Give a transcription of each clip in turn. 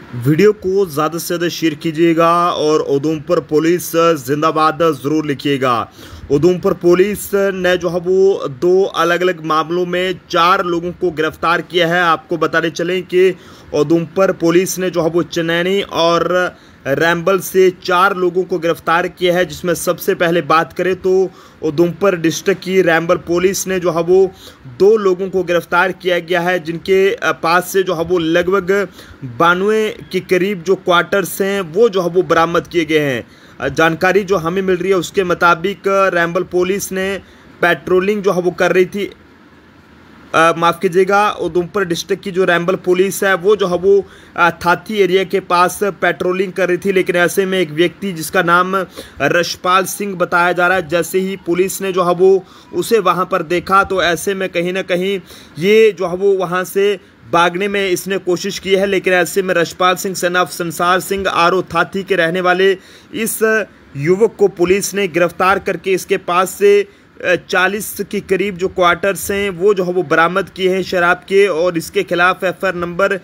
Video को ज़्यादा से ज़्यादा शेयर कीजिएगा और उधमपुर पुलिस जिंदाबाद ज़रूर लिखिएगा। उधमपुर पुलिस ने जो है वो 2 अलग अलग मामलों में 4 लोगों को गिरफ्तार किया है। आपको बताने चलें कि उधमपुर पुलिस ने जो है वो चनैनी और रैम्बल से 4 लोगों को गिरफ्तार किया है, जिसमें सबसे पहले बात करें तो उधमपुर डिस्ट्रिक्ट की रैम्बल पुलिस ने जो है वो 2 लोगों को गिरफ्तार किया गया है, जिनके पास से जो है वो लगभग 92 के करीब जो क्वार्टर्स हैं वो जो है वो बरामद किए गए हैं। जानकारी जो हमें मिल रही है उसके मुताबिक रैम्बल पुलिस ने पेट्रोलिंग जो है वो कर रही थी, माफ़ कीजिएगा, उधमपुर डिस्ट्रिक्ट की जो रैम्बल पुलिस है वो जो है वो थाथी एरिया के पास पेट्रोलिंग कर रही थी। लेकिन ऐसे में एक व्यक्ति जिसका नाम रशपाल सिंह बताया जा रहा है, जैसे ही पुलिस ने जो है वो उसे वहां पर देखा तो ऐसे में कहीं ना कहीं ये जो है वो वहां से भागने में इसने कोशिश की है। लेकिन ऐसे में रशपाल सिंह सन ऑफ संसार सिंह आरो थाथी के रहने वाले इस युवक को पुलिस ने गिरफ्तार करके इसके पास से 40 के करीब जो क्वार्टर्स हैं वो जो है वो बरामद किए हैं शराब के, और इसके खिलाफ FIR number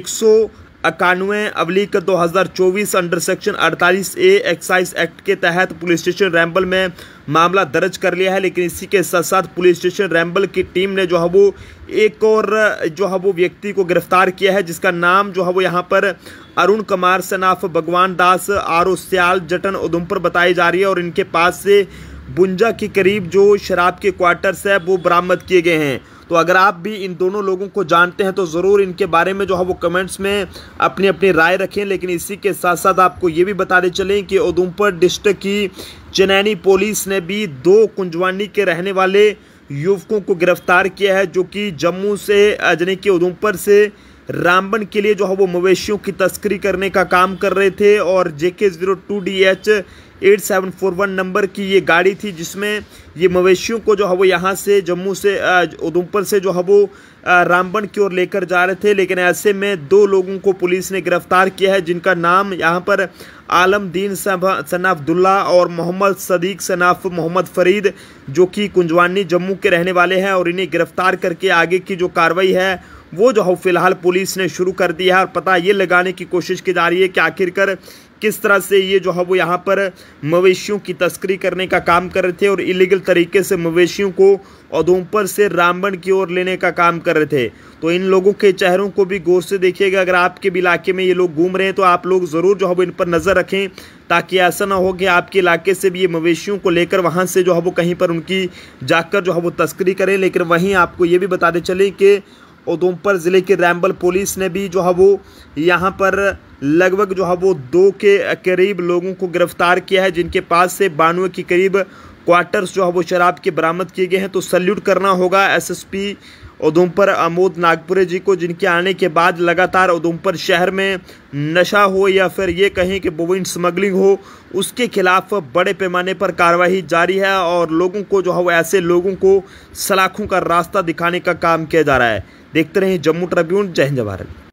191/2024 under section 48A excise act के तहत पुलिस स्टेशन रैम्बल में मामला दर्ज कर लिया है। लेकिन इसी के साथ साथ पुलिस स्टेशन रैम्बल की टीम ने जो है वो एक और जो है वो व्यक्ति को गिरफ्तार किया है, जिसका नाम जो है वो यहाँ पर अरुण कुमार सन ऑफ भगवान दास आरो स्याल जटन उधमपुर बताई जा रही है, और इनके पास से 52 के करीब जो शराब के क्वार्टर्स है वो बरामद किए गए हैं। तो अगर आप भी इन दोनों लोगों को जानते हैं तो ज़रूर इनके बारे में जो है वो कमेंट्स में अपनी अपनी राय रखें। लेकिन इसी के साथ साथ आपको ये भी बताते चलें कि उधमपुर डिस्ट्रिक्ट की चनैनी पुलिस ने भी 2 कुंजवानी के रहने वाले युवकों को गिरफ्तार किया है, जो कि जम्मू से यानी कि उधमपुर से रामबन के लिए जो है वो मवेशियों की तस्करी करने का काम कर रहे थे। और JK02DH 8741 नंबर की ये गाड़ी थी, जिसमें ये मवेशियों को जो है वो यहाँ से जम्मू से उधमपुर से जो है वो रामबन की ओर लेकर जा रहे थे। लेकिन ऐसे में 2 लोगों को पुलिस ने गिरफ्तार किया है, जिनका नाम यहाँ पर आलमदीन सन अब्दुल्ला और मोहम्मद सदीक सन ऑफ मोहम्मद फरीद, जो कि कुंजवानी जम्मू के रहने वाले हैं। और इन्हें गिरफ्तार करके आगे की जो कार्रवाई है वो जो है फिलहाल पुलिस ने शुरू कर दिया है, और पता ये लगाने की कोशिश की जा रही है कि आखिरकार किस तरह से ये जो है वो यहाँ पर मवेशियों की तस्करी करने का काम कर रहे थे और इलीगल तरीके से मवेशियों को उधमपुर से रामबन की ओर लेने का काम कर रहे थे। तो इन लोगों के चेहरों को भी गौर से देखिएगा। अगर आपके भी इलाके में ये लोग घूम रहे हैं तो आप लोग ज़रूर जो है वो इन पर नज़र रखें, ताकि ऐसा ना हो कि आपके इलाके से भी ये मवेशियों को लेकर वहाँ से जो है वो कहीं पर उनकी जाकर जो है वो तस्करी करें। लेकिन वहीं आपको ये भी बताते चलें कि उधमपुर ज़िले की रैम्बल पुलिस ने भी जो है वो यहाँ पर लगभग जो है वो 2 के करीब लोगों को गिरफ्तार किया है, जिनके पास से 92 के करीब क्वार्टर्स जो है वो शराब के बरामद किए गए हैं। तो सल्यूट करना होगा SSP उधमपुर आमोद नागपुरे जी को, जिनके आने के बाद लगातार उधमपुर शहर में नशा हो या फिर ये कहें कि बोविन स्मगलिंग हो, उसके खिलाफ बड़े पैमाने पर कार्रवाई जारी है, और लोगों को जो है वो ऐसे लोगों को सलाखों का रास्ता दिखाने का काम किया जा रहा है। देखते रहें जम्मू ट्रिब्यून। जय हिंद जय भारत।